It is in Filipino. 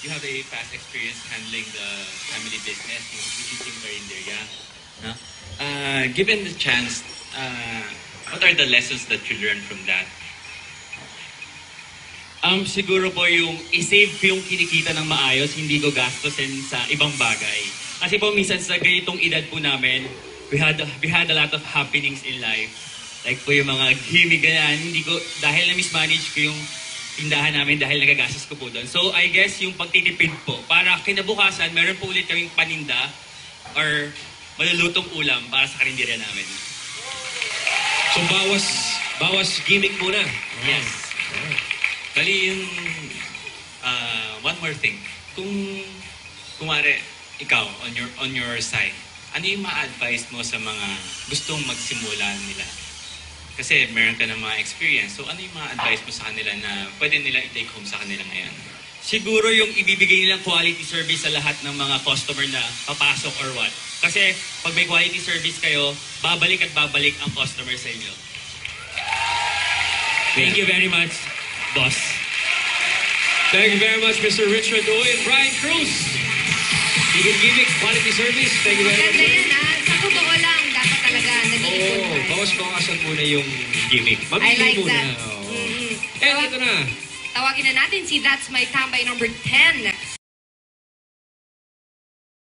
you have a past experience handling the family business, yung teaching karinderya. No? Given the chance, what are the lessons that you learned from that? Siguro po yung i-save ko yung kinikita ng maayos, hindi ko gastusin sa ibang bagay. Kasi po minsan sa ganitong edad po namin, we had a lot of happenings in life. Like po yung mga gimmick ganyan, hindi ko, dahil na-mismanage ko yung tindahan namin dahil nagagastos ko po doon. So I guess yung pagtitipid po, para kinabukasan, meron po ulit kaming paninda or malulutong ulam para sa karinderya namin. So bawas gimmick muna. Yes. Bali yung, one more thing. Kung, kumare, ikaw, on your side, ano yung ma-advise mo sa mga gustong magsimula nila? Kasi meron ka ng mga experience. So ano yung ma-advise mo sa kanila na pwede nila i-take home sa kanila ngayon? Siguro yung ibibigay nilang quality service sa lahat ng mga customer na papasok or what. Kasi pag may quality service kayo, babalik at babalik ang customer sa inyo. Thank you very much, boss. Thank you very much, Mr. Richard Uy and Brian Cruz. Vegan Gimmicks, quality service. Thank you very much. Maganda yan, ha? Sa totoo lang, dapat talaga nag-iipon Oo, tayo. bawas-bawasan muna yung gimmick. I Mamili like muna. that. Oo. Mhm. And ito na. Tawagin na natin si That's My Tambay number 10.